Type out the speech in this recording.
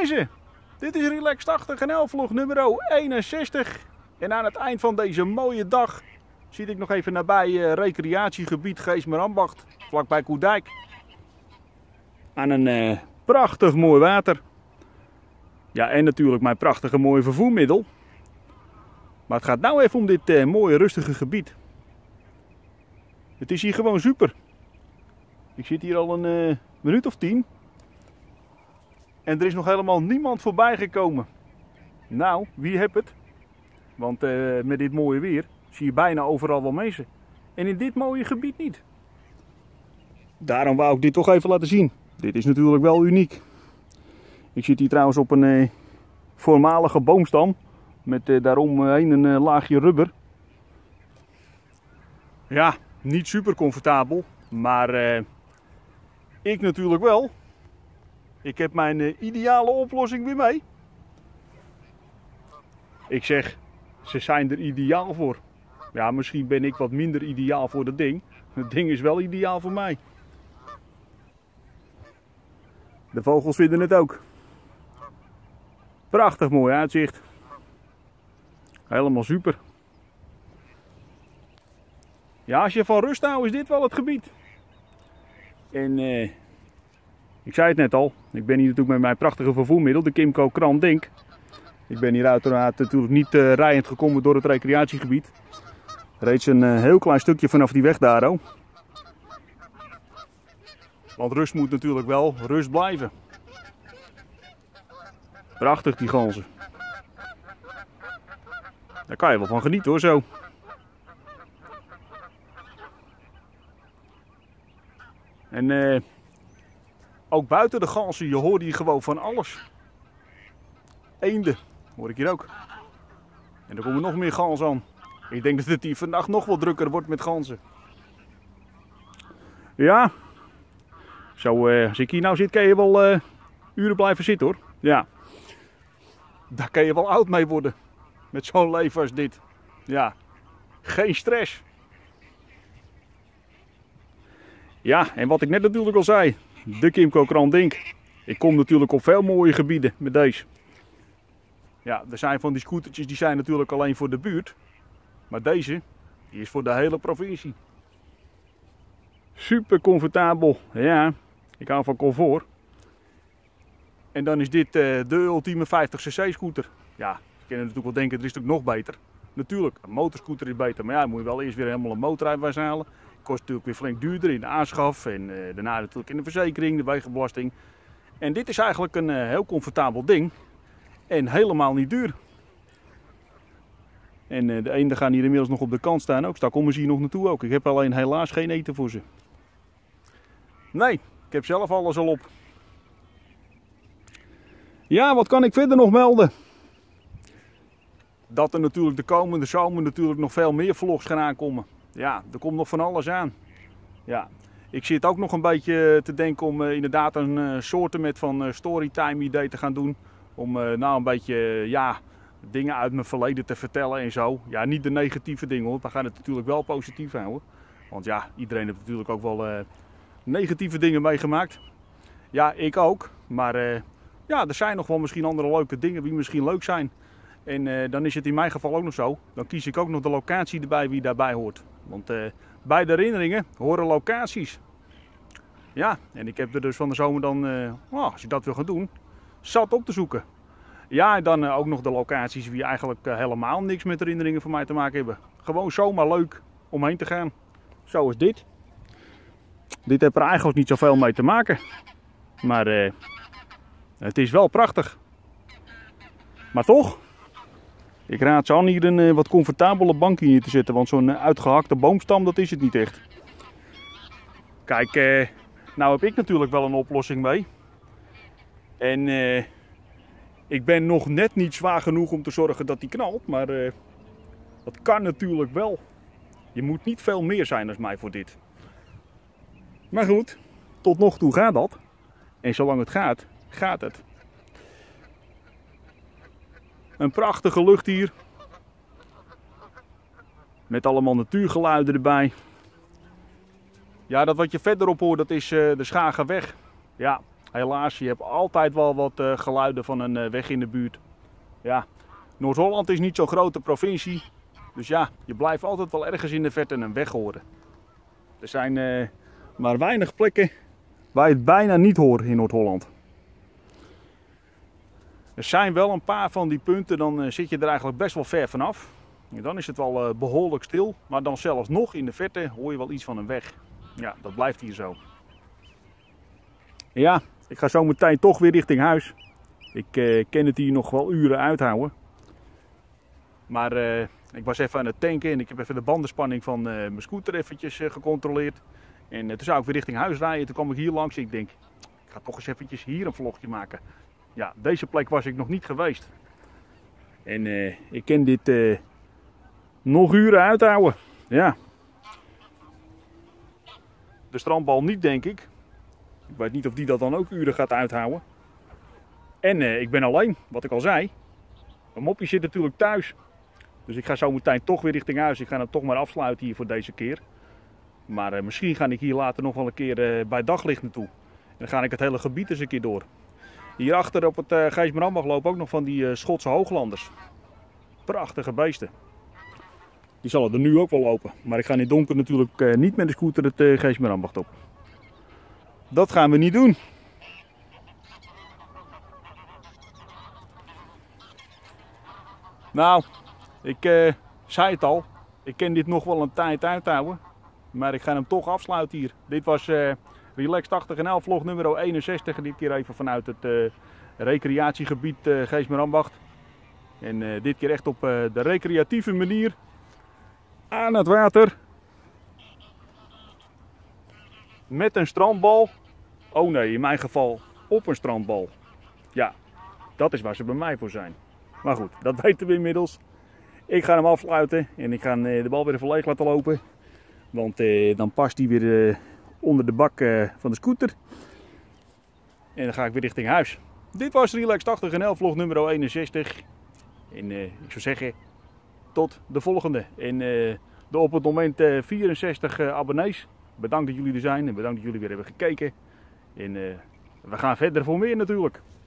mensen, dit is Relaxed 80 NL vlog nummer 61. En aan het eind van deze mooie dag zie ik nog even nabij recreatiegebied Geesmerambacht, vlakbij Koedijk. Aan een prachtig mooi water. Ja, en natuurlijk mijn prachtige mooie vervoermiddel. Maar het gaat nou even om dit mooie rustige gebied. Het is hier gewoon super. Ik zit hier al een minuut of 10. En er is nog helemaal niemand voorbij gekomen. Nou, wie heeft het? Want met dit mooie weer zie je bijna overal wel mensen. En in dit mooie gebied niet. Daarom wou ik dit toch even laten zien. Dit is natuurlijk wel uniek. Ik zit hier trouwens op een voormalige boomstam. Met daaromheen een laagje rubber. Ja, niet super comfortabel. Maar ik natuurlijk wel. Ik heb mijn ideale oplossing weer mee. Ik zeg, ze zijn er ideaal voor. Ja, misschien ben ik wat minder ideaal voor dat ding. Het ding is wel ideaal voor mij. De vogels vinden het ook. Prachtig mooi uitzicht. Helemaal super. Ja, als je van rust houdt is dit wel het gebied. En ik zei het net al. Ik ben hier natuurlijk met mijn prachtige vervoermiddel, de Kymco Kran Dink. Ik ben hier uiteraard natuurlijk niet rijend gekomen door het recreatiegebied. Reeds een heel klein stukje vanaf die weg daar. Oh. Want rust moet natuurlijk wel rust blijven. Prachtig die ganzen. Daar kan je wel van genieten hoor zo. En ook buiten de ganzen, je hoort hier gewoon van alles. Eenden hoor ik hier ook. En er komen nog meer ganzen aan. Ik denk dat het hier vannacht nog wel drukker wordt met ganzen. Ja. Zo, als ik hier nou zit, kan je wel uren blijven zitten hoor. Ja. Daar kan je wel oud mee worden. Met zo'n leven als dit. Ja. Geen stress. Ja, en wat ik net natuurlijk al zei. De Kymco Kran Dink. Ik kom natuurlijk op veel mooie gebieden met deze. Ja, er zijn van die scootertjes die zijn natuurlijk alleen voor de buurt. Maar deze, die is voor de hele provincie. Super comfortabel. Ja, ik hou van comfort. En dan is dit de ultieme 50cc scooter. Ja, je kan natuurlijk wel denken, er is natuurlijk nog beter. Natuurlijk, een motorscooter is beter. Maar ja, moet je wel eerst weer helemaal een motorrijbewijs halen. Kost natuurlijk weer flink duurder in de aanschaf. En daarna natuurlijk in de verzekering, de wegenbelasting. En dit is eigenlijk een heel comfortabel ding. En helemaal niet duur. En de eenden gaan hier inmiddels nog op de kant staan ook. Daar komen ze hier nog naartoe ook. Ik heb alleen helaas geen eten voor ze. Nee, ik heb zelf alles al op. Ja, wat kan ik verder nog melden? Dat er natuurlijk de komende zomer natuurlijk nog veel meer vlogs gaan aankomen. Ja, er komt nog van alles aan. Ja, ik zit ook nog een beetje te denken om inderdaad een soortement van storytime idee te gaan doen. Om nou een beetje, ja, dingen uit mijn verleden te vertellen en zo. Ja, niet de negatieve dingen hoor, we gaan het natuurlijk wel positief houden. Want ja, iedereen heeft natuurlijk ook wel negatieve dingen meegemaakt. Ja, ik ook. Maar ja, er zijn nog wel misschien andere leuke dingen die misschien leuk zijn. En dan is het in mijn geval ook nog zo. Dan kies ik ook nog de locatie erbij wie daarbij hoort. Want bij de herinneringen horen locaties. Ja, en ik heb er dus van de zomer dan, als je dat wil gaan doen, zat op te zoeken. Ja, en dan ook nog de locaties die eigenlijk helemaal niks met herinneringen van mij te maken hebben. Gewoon zomaar leuk om heen te gaan. Zo is dit. Dit heeft er eigenlijk niet zoveel mee te maken. Maar het is wel prachtig. Maar toch, ik raad ze aan hier een wat comfortabele bank hier te zetten. Want zo'n uitgehakte boomstam, dat is het niet echt. Kijk, nou heb ik natuurlijk wel een oplossing mee. En ik ben nog net niet zwaar genoeg om te zorgen dat die knalt. Maar dat kan natuurlijk wel. Je moet niet veel meer zijn dan mij voor dit. Maar goed, tot nog toe gaat dat. En zolang het gaat, gaat het. Een prachtige lucht hier. Met allemaal natuurgeluiden erbij. Ja, dat wat je verderop hoort, dat is de Schagerweg. Ja, helaas, je hebt altijd wel wat geluiden van een weg in de buurt. Ja, Noord-Holland is niet zo'n grote provincie. Dus ja, je blijft altijd wel ergens in de verte een weg horen. Er zijn maar weinig plekken waar je het bijna niet hoort in Noord-Holland. Er zijn wel een paar van die punten, dan zit je er eigenlijk best wel ver vanaf. En dan is het wel behoorlijk stil, maar dan zelfs nog in de verte hoor je wel iets van een weg. Ja, dat blijft hier zo. Ja, ik ga zo meteen toch weer richting huis. Ik kan het hier nog wel uren uithouden. Maar ik was even aan het tanken en ik heb even de bandenspanning van mijn scooter eventjes gecontroleerd. En toen zou ik weer richting huis rijden. Toen kwam ik hier langs en ik denk, ik ga toch eens eventjes hier een vlogje maken. Ja, deze plek was ik nog niet geweest. En ik kan dit nog uren uithouden. Ja. De strandbal niet, denk ik. Ik weet niet of die dat dan ook uren gaat uithouden. En ik ben alleen, wat ik al zei. Mijn moppie zit natuurlijk thuis. Dus ik ga zo meteen toch weer richting huis. Ik ga hem toch maar afsluiten hier voor deze keer. Maar misschien ga ik hier later nog wel een keer bij daglicht naartoe. En dan ga ik het hele gebied eens een keer door. Hierachter op het Geesmerambacht lopen ook nog van die Schotse hooglanders. Prachtige beesten. Die zullen er nu ook wel lopen. Maar ik ga in het donker natuurlijk niet met de scooter het Geesmerambacht op. Dat gaan we niet doen. Nou, ik zei het al. Ik kan dit nog wel een tijd uithouden. Maar ik ga hem toch afsluiten hier. Dit was Relax 80NL vlog nummer 61. Dit keer even vanuit het recreatiegebied Geesmerambacht. En dit keer echt op de recreatieve manier. Aan het water. Met een strandbal. Oh nee, in mijn geval op een strandbal. Ja, dat is waar ze bij mij voor zijn. Maar goed, dat weten we inmiddels. Ik ga hem afsluiten en ik ga de bal weer even leeg laten lopen. Want dan past hij weer onder de bak van de scooter. En dan ga ik weer richting huis. Dit was Relax 80NL vlog nummer 61. En ik zou zeggen, tot de volgende. En de op het moment 64 abonnees. Bedankt dat jullie er zijn en bedankt dat jullie weer hebben gekeken. En we gaan verder voor meer natuurlijk.